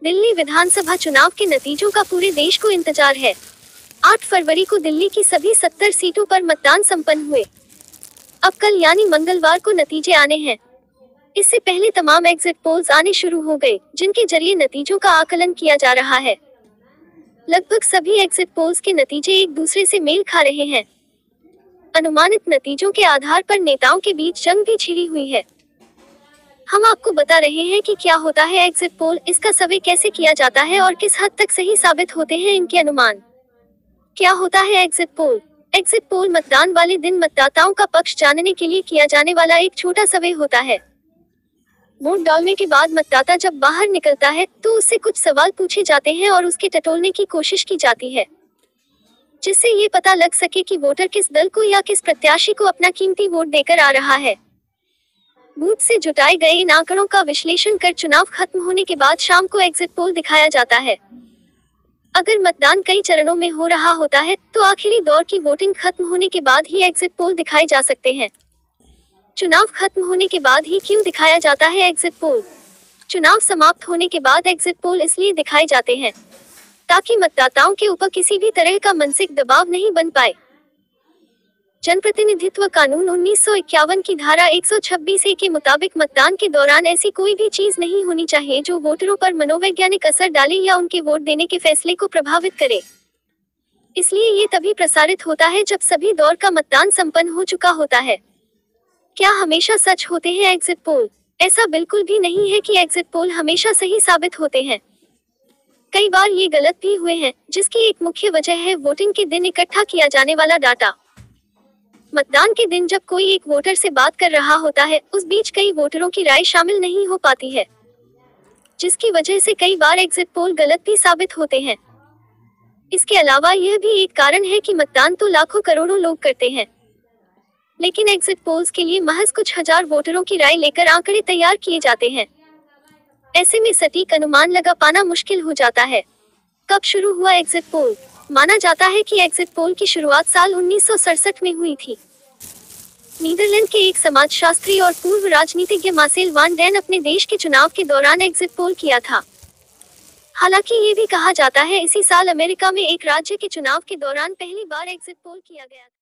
दिल्ली विधानसभा चुनाव के नतीजों का पूरे देश को इंतजार है। 8 फरवरी को दिल्ली की सभी 70 सीटों पर मतदान संपन्न हुए। अब कल यानी मंगलवार को नतीजे आने हैं। इससे पहले तमाम एग्जिट पोल्स आने शुरू हो गए, जिनके जरिए नतीजों का आकलन किया जा रहा है। लगभग सभी एग्जिट पोल्स के नतीजे एक दूसरे से मेल खा रहे हैं। अनुमानित नतीजों के आधार पर नेताओं के बीच जंग भी छिड़ी हुई है। हम आपको बता रहे हैं कि क्या होता है एग्जिट पोल, इसका सर्वे कैसे किया जाता है और किस हद तक सही साबित होते हैं इनके अनुमान। क्या होता है एग्जिट पोल? एग्जिट पोल मतदान वाले दिन मतदाताओं का पक्ष जानने के लिए किया जाने वाला एक छोटा सर्वे होता है। वोट डालने के बाद मतदाता जब बाहर निकलता है तो उससे कुछ सवाल पूछे जाते हैं और उसके टटोलने की कोशिश की जाती है, जिससे ये पता लग सके कि वोटर किस दल को या किस प्रत्याशी को अपना कीमती वोट देकर आ रहा है। बूथ से जुटाए गए इन आंकड़ों का विश्लेषण कर चुनाव खत्म होने के बाद शाम को एग्जिट पोल दिखाया जाता है। अगर मतदान कई चरणों में हो रहा होता है तो आखिरी दौर की वोटिंग खत्म होने के बाद ही एग्जिट पोल दिखाए जा सकते हैं। चुनाव खत्म होने के बाद ही क्यों दिखाया जाता है एग्जिट पोल? चुनाव समाप्त होने के बाद एग्जिट पोल इसलिए दिखाए जाते हैं ताकि मतदाताओं के ऊपर किसी भी तरह का मानसिक दबाव नहीं बन पाए। जनप्रतिनिधित्व कानून 1951 की धारा 126 ए के मुताबिक मतदान के दौरान ऐसी कोई भी चीज नहीं होनी चाहिए जो वोटरों पर मनोवैज्ञानिक असर डाले या उनके वोट देने के फैसले को प्रभावित करे। इसलिए ये तभी प्रसारित होता है जब सभी दौर का मतदान संपन्न हो चुका होता है। क्या हमेशा सच होते हैं एग्जिट पोल? ऐसा बिल्कुल भी नहीं है कि एग्जिट पोल हमेशा सही साबित होते हैं। कई बार ये गलत भी हुए हैं, जिसकी एक मुख्य वजह है वोटिंग के दिन इकट्ठा किया जाने वाला डाटा। मतदान के दिन जब कोई एक वोटर से बात कर रहा होता है, उस बीच कई वोटरों की राय शामिल नहीं हो पाती है, जिसकी वजह से कई बार एग्जिट पोल गलत भी साबित होते हैं। इसके अलावा यह भी एक कारण है कि मतदान तो लाखों करोड़ों लोग करते हैं, लेकिन एग्जिट पोल्स के लिए महज कुछ हजार वोटरों की राय लेकर आंकड़े तैयार किए जाते हैं। ऐसे में सटीक अनुमान लगा पाना मुश्किल हो जाता है। कब शुरू हुआ एग्जिट पोल? माना जाता है कि एग्जिट पोल की शुरुआत साल 1967 में हुई थी। नीदरलैंड के एक समाजशास्त्री और पूर्व राजनीतिज्ञ मार्सेल वान डेन अपने देश के चुनाव के दौरान एग्जिट पोल किया था। हालांकि ये भी कहा जाता है इसी साल अमेरिका में एक राज्य के चुनाव के दौरान पहली बार एग्जिट पोल किया गया था।